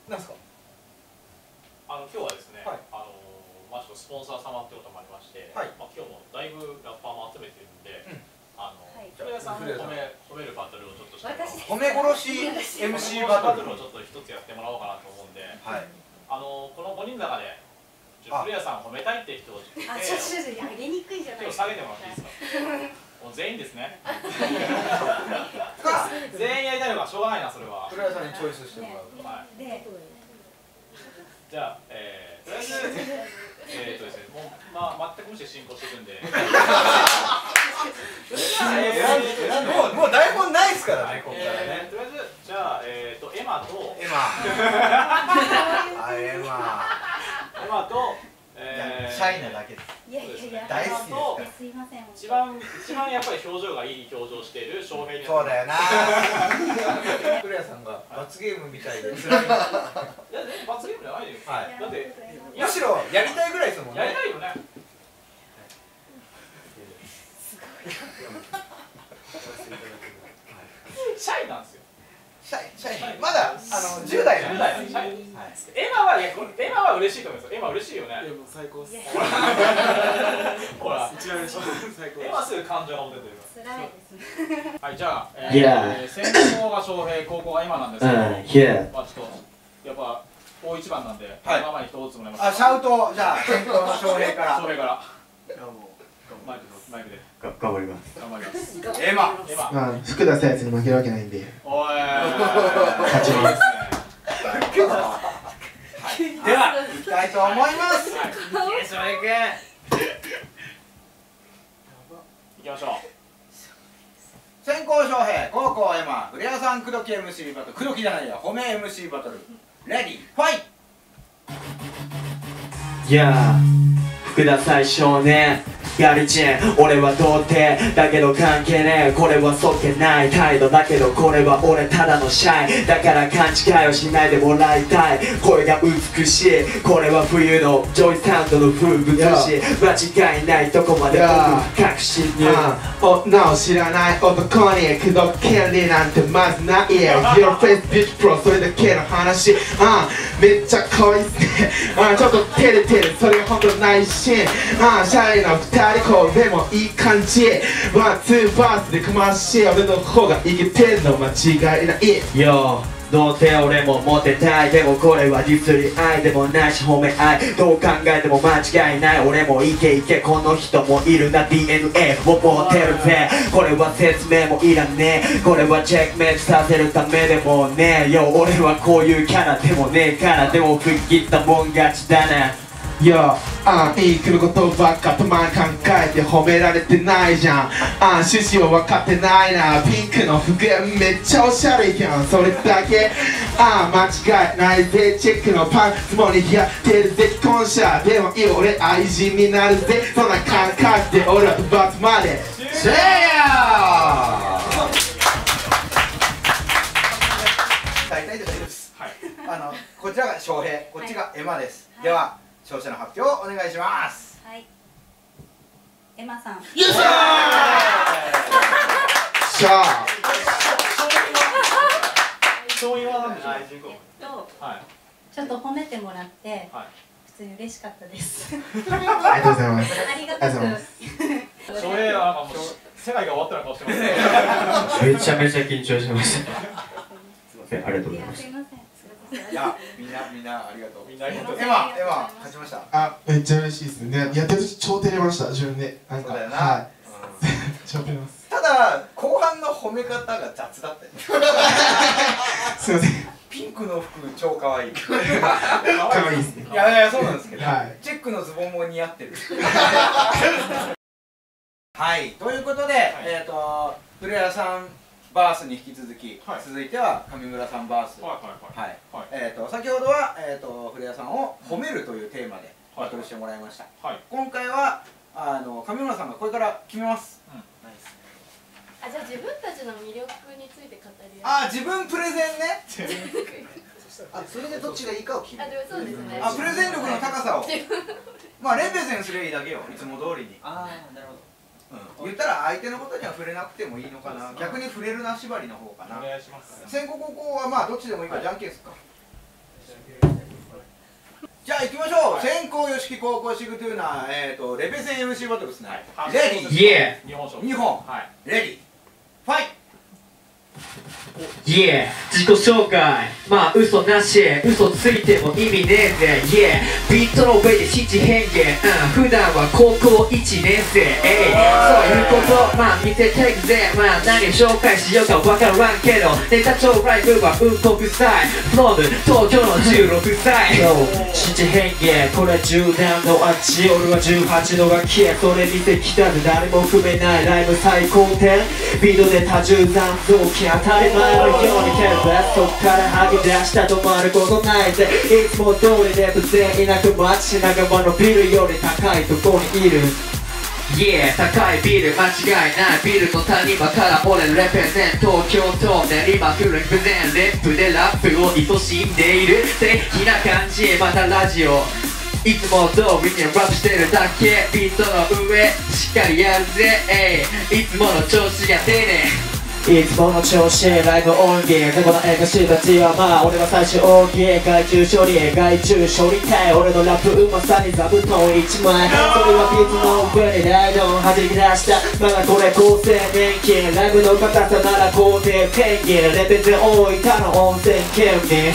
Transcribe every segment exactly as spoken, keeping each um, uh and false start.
なんすか。 あの今日はですね、 はい、 あのまあちょっとスポンサー様ってこともありまして、はい、まあ今日もだいぶラッパーも集めてるんで、うん、あの古谷さんを褒め褒めるバトルをちょっとして褒め殺し エムシー バトルをちょっと一つやってもらおうかなと思うんで、はい、あのこのごにんの中で古谷さんを褒めたいって人をちょっと手を上げにくいじゃないですか。手を下げてもらっていいですか。もう全員ですね。全員やりたいのかしょうがないなそれは。 古谷さんにチョイスしてもらう。はい。 じゃあ、えー、とりあえずえっとですね、もうまあ全く無視進行していくんで。 もうもう台本ないですからね。 ここからね。とりあえずじゃあえっとエマとエマ。あエマ。 エマと。 シャイなだけです。 いやいやいや、 大好きです。 すいません。 一番一番やっぱり表情がいい表情している翔平に。 そうだよな。古谷さんが罰ゲームみたいで辛い。いや罰ゲームじゃないよ。はい。だってむしろやりたいぐらいですもんね。 やりたいよね。シャイなんですよ。 シャイ、シャイ、まだあのじゅう代なんです。 エマは、エマは嬉しいと思います。エマ嬉しいよね。 いやもう最高っす。 ほら、 一番嬉しい。最高。 エマすぐ感情が出てる。 辛いですね。 はい、じゃあ、先攻が翔平、後攻がエマなんですけど、まあちょっとやっぱ大一番なんで、ママに一つもらいます。 あ、シャウト、じゃあ先攻の翔平から。 翔平から。マイクマイクで頑張ります。 頑張ります。 エマ、 エマ。 まあ福田さやつに負けるわけないんで。 おい。 勝ちます。 では行きたいと思います。 翔平君。行きましょう。 先攻翔平、後攻エマ、古谷さん口説き エムシー バトル、口説きじゃないや、褒め エムシー バトル。レディーファイト。 いやー、福田最少年。やりちん、俺は童貞だけど関係ねえ。これはそっけない態度だけどこれは俺ただのシャイだから勘違いをしないでもらいたい。声が美しい、これは冬のジョイサウンドの風物詩。間違いないとこまで僕確信に女を知らない男に口説く権利なんてまずない。Your face bitch pro それだけの話。あめっちゃ可愛いっすね。あちょっと照れてる、それほんと内心。あシャイな二人こうでもいい感じ。ワンツーバースでかましい俺の方がイケてんの間違いない。よ童貞俺もモテたい。でもこれはディスり合いでもないし褒め合い。どう考えても間違いない。俺もイケイケこの人もいるな ディーエヌエー を持ってるぜ。これは説明もいらねえ。これはチェックメイトさせるためでもねえよ。俺はこういうキャラでもねえからでも振り切ったもん勝ちだな。よああ、いい来ることばっかたまに考えて褒められてないじゃん。ああ、趣旨は分かってないな。ピンクの服めっちゃおしゃれやん、それだけ。ああ、間違いないぜ。チェックのパンツもにやってるぜ。既婚者でもいい俺愛人になるぜ。そんな感覚で俺はバツまでシェア大体で大丈夫です。あのこちらが翔平、こっちがエマです。では勝者の発表をお願いします。 はい。エマさん。よっしゃー。 しゃあ。 そう言わないで愛人公。 はい。ちょっと褒めてもらって、普通に嬉しかったです。 ありがとうございます。 ありがとうございます。 翔平はもう世界が終わったような顔してますね。 めちゃめちゃ緊張しました。すみません、ありがとうございます。 すみません。 いや、みんなみんなありがとう。 みんなありがとう。 エマ、エマ勝ちました。 あ、めっちゃ嬉しいですね。やってる時超照れました、自分で。なんか、はい。超照れます。 ただ後半の褒め方が雑だったよ。 すみません。 ピンクの服超可愛い。 可愛いですね。 いやいやそうなんですけど、 はい、 チェックのズボンも似合ってる。はい、ということで、えっと古谷さんバースに引き続き、はい、続いては上村さんバース。はい。えっと先ほどはえっと古谷さんを褒めるというテーマでバトルしてもらいました。はい、今回はあの上村さんがこれから決めます。うん、ナイス。 あ、じゃあ自分たちの魅力について語り合う。 あ、自分プレゼンね。 あ、それでどっちがいいかを決める。 あ、そうですね。 あ、プレゼン力の高さを。まあレペゼンすればいいだけよ、いつも通りに。 ああ、なるほど。 うん、言ったら相手のことには触れなくてもいいのかな。逆に触れるな縛りの方かな。 お願いします。 先攻後攻はまあどっちでもいいからじゃんけんすか。 じゃあ行きましょう。先攻吉木高校シグトゥーナえっとレペゼン エムシー バトルですね。レディー。 日本勝負。 日本。レディー。ファイト。 Yeah 自己紹介まあ嘘なし嘘ついても意味ねえぜ Yeah ビートの上で七変化うん普段は高校いちねん生 Ey そういうことまあ見せていくぜまあ何を紹介しようかわからんけどネタ帳ライブはうんこくさい From 東京のじゅうろくさい七変化これじゅうだんの味俺はじゅうはちどが消えそれ見てきたぜ誰も踏めないライブ最高点ビートで多重残像気当たり前のように蹴るベストから吐き出した止まることないぜいつも通りで無全いなく街中間のビルより高いとこにいる Yeah 高いビル間違いないビルの谷間から俺レペゼン東京と練馬来る無全レップでラップを愛しんでいる素敵な感じまたラジオいつも通りにラップしてるだけビートの上しっかりやるぜいつもの調子やってねいつもの調子ライブオンギーこのエムシーたちはまあ俺は最初大きい害虫処理害虫処理たい俺のラップうまさに座布団一枚それはビートの上にライドン弾き出したまだこれ構成年金ライブの硬さなら皇帝ペンギンレベゼン大分の温泉県民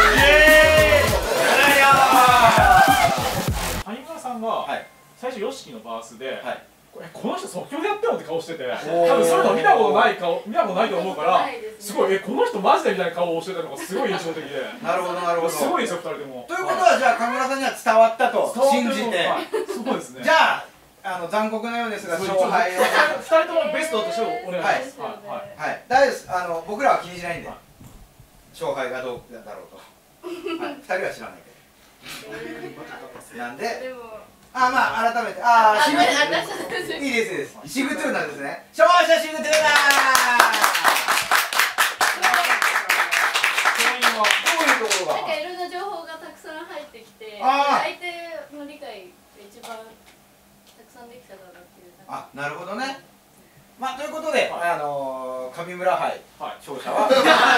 谷村さんが最初 ヨシキのバースでこの人即興でやってよって顔してて多分そういうの見たことない顔見たことないと思うからすごいえこの人マジでみたいな顔をしてたのがすごい印象的でなるほどなるほどすごいですよふたりでもということはじゃあ神村さんには伝わったと信じてそうですねじゃああの残酷なようですが勝敗をふたりともベストとしてお願いしますはい大丈夫ですあの僕らは気にしないんで勝敗がどうだろうとふたりは知らないけどなんであまあ改めてああシグトゥーナいいですいいですシグトゥーナですね勝者シグトゥーナどういうところがなんかいろんな情報がたくさん入ってきて相手の理解が一番たくさんできたかなっていうあなるほどねまあということであの上村杯勝者はお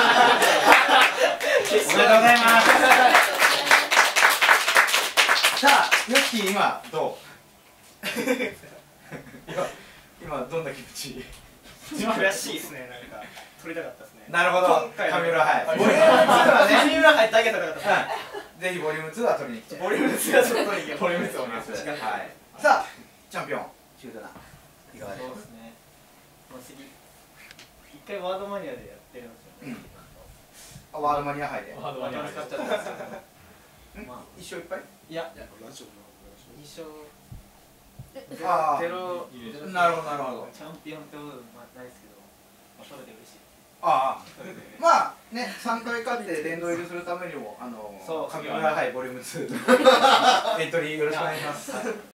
めでとうございますさあ、ヨッキー今どう今、今どんな気持ち悔しいですね、なんか取りたかったですねなるほど、上村杯ボリュームツーはね上村杯だけ取りたかったぜひボリュームツーは取りに来てボリュームツーはちょっと取りに行けボリュームツーお願いしますさあ、チャンピオンシグトゥーナいかがでしょうそうですね次一回ワードマニアでやってるんですよねワードマニア杯でワードマニア使っちゃったんですけど一勝いっぱいいやに勝あゼロあ、なるほどなるほどチャンピオンってことはないですけどそれで嬉しいああ、まあね、さんかい勝って殿堂入りするためにもあの上村杯ボリュームツーエントリーよろしくお願いします